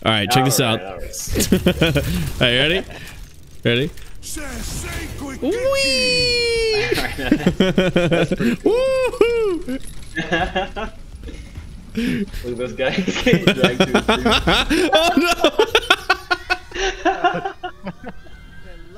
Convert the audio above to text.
All right, check this out. All right. Are you ready? Ready? Whee! That's pretty cool. Woohoo! Look at this guy. He's getting dragged to his feet. Oh no!